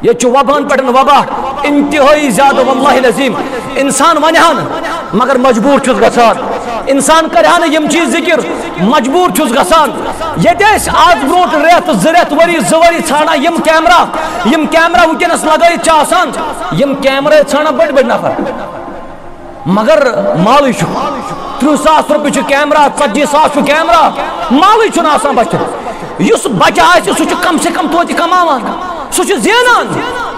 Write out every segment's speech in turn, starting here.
یہ وبان پہ وبا انتہائی زیادہ واللہ العظیم انسان ونہان مگر مجبور چھس گژھان انسان کرہان یم چیز ذکر مجبور چھس گژھان یہ آج برونٹ ریت زریت وری زوری ژھانڈا یم کیمرہ ونکس لگائت آسان یم کیمرہ ژھانڈا بڑ بڑ نفر مگر مالے 30,000 روپیہ کیمرہ 40,000 کیمرہ مالے چھن آسان بچہ اس بچہ آسہ سہ کم سے کم توتہ کماوان سہ زینان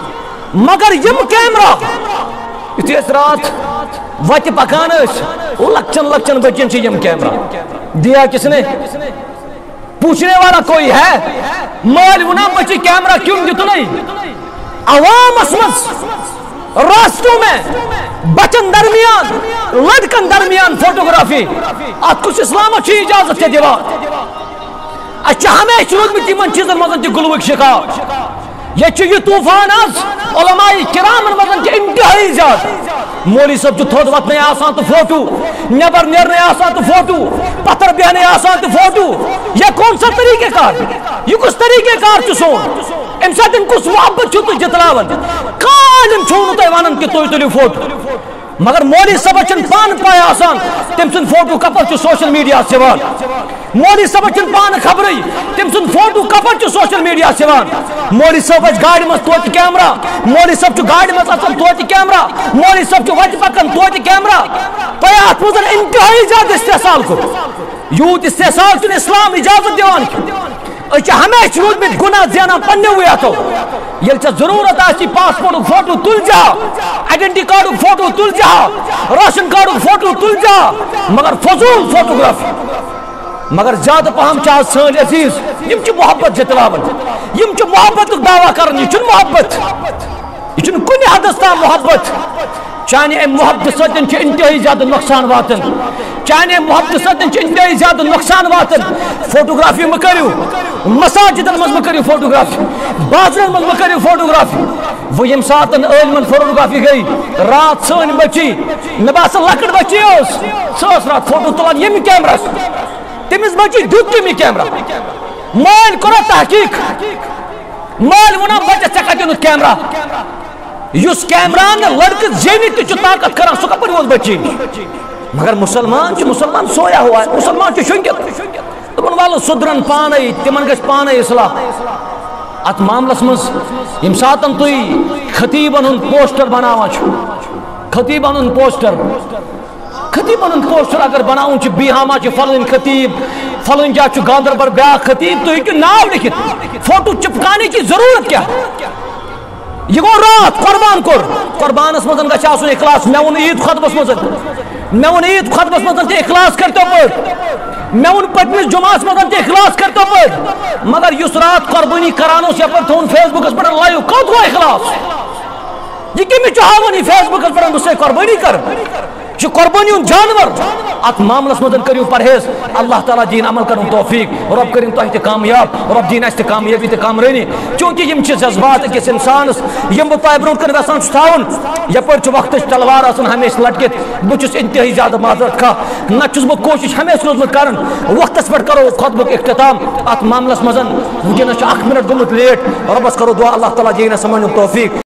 مگر یم کیمرہ یتھے اس رات وتہ پکان لکچن بچن یم کیمرہ دیا کس نے پوچھنے والا کوئی ہے مال ونا بچے کیمرہ کیوں دتو نہیں عوام اسمز راستوں میں بچن درمیان لڑکن درمیان فوٹوگرافی ات کچھ اسلام چھ اجازت دیوان اچھا ہمیشہ روزمت یمن چیزن مزن تہ گلوک شکار یہ طوفان آز علماء کرامن مزن کہ انتہائی زیادہ مولی صاحب تھوڑ وتنے آسان تو فوٹو نبر نیرنے آسان تو فوٹو پتھر بیہنے آسان تو فوٹو یہ کون سا طریقہ کار یہ کس طریقہ کار سون ام سات کس محبت چھو تو جتلاون کالم چھوڑو تو ونن کہ تو تلیو فوٹو مگر مولی صاحب چن پان پایا آسان تم سن فوٹو کپر سوشل میڈیا سوان مولی صاحب چن پان خبری تم سن فوٹو کپر سوشل میڈیا سوان مولی صاحب گاڑی مز توتہ کیمرہ مولی صاحب گاڑی مز اچھا توتہ کیمرہ مولی صاحب وتہ پکان توتہ کیمرہ تہ ات مز انتہائی زیادہ استحصال کور یوت استحصال چھ اسلام اجازت دیوان اچھا ہمیشہ روزمت گناہ زینان پنو اتو یل ژے ضرورت آسی پاسپورٹ فوٹو تل جا آئیڈینٹی کارڈ فوٹو تل جا راشن کارڈ فوٹو تل جا مگر فضول فوٹوگرافی مگر زیادہ پہم آج سن عزیز یم چھ محبت جتلاون یم چھ محبت دعویٰ کرن یہ محبت یہ کن حدس تام محبت چانہ ام محبت ستن انتہائی زیادہ نقصان واتن چانہ محبت ستن انتہائی زیادہ نقصان واتن فوٹوگرافی مہ کرو مساجدن مز مہ کرو فوٹوگرافی بازرن مز مہ کرو فوٹوگرافی وہ یم سات علمن فوٹوگرافی گئی رات سن بچی مے باسان لکٹ بچی سس رات فوٹو تلان یم کیمرہ تمس بچی دیت تم کیمرہ مال کرو تحقیق مال ونا بچہ ژے کتہ اونت کیمرہ اس کیمرہ لڑکہ زینت تہ طاقت کران سہ کپر ووت بچی مگر مسلمان سویا ہوا ہے مسلمان شنگت دپن والو سدرن پانے تمن گژھِ پانے اصلاح ات معاملس مز یم ساتن تھی خطیبن ہند پوسٹر بناوان خطیبن ہند پوسٹر اگر بناؤن بیہامہ فلن خطیب فلن جا گاندربل بیا خطیب تو ہیکو ناو لکھت فوٹو چپکانے کی ضرورت کیا یہ گو رات قربان کور قربانس مزن گژھِ آسن اخلاص مے وون عید خطبس مزن تہ اخلاص کرتو پٲٹھۍ مے وون پٔتمِس جمعس مزن تہ اخلاص کرتو پٲٹھۍ مگر یُس رات قربانی کران اوس یپٲرۍ تھوٚوُن فیس بُکس پٮ۪ٹھ لایو کوٚت گوٚو اخلاص یہ کٔمِس چھُ ہاوان یہِ فیس بُکس پٮ۪ٹھ بہٕ چھُسے قربانی کران یہ قربانی ہند جانور ات معاملس مزن کریو پرہیز اللہ تعالیٰ دین عمل کرن توفیق رب کرن تہ تہ کامیاب رب دین اس کامیابی تہ کامرانی چونکہ یم چھ جذبات اکس انسانس یم بہ تہ برونٹ کن ویسان تھاون یپر وقت تلوار آسن ہمیشہ لٹکت بہ چھس انتہائی زیادہ معذرت خواہ نہ چھس بہ کوشش ہمیشہ روزمت کرن وقتس پہ کرو خطبک اختتام ات معاملس مزن ونکس 1 منٹ گومت لیٹ ربس کرو دعا اللہ تعالیٰ دین سمجھ توفیق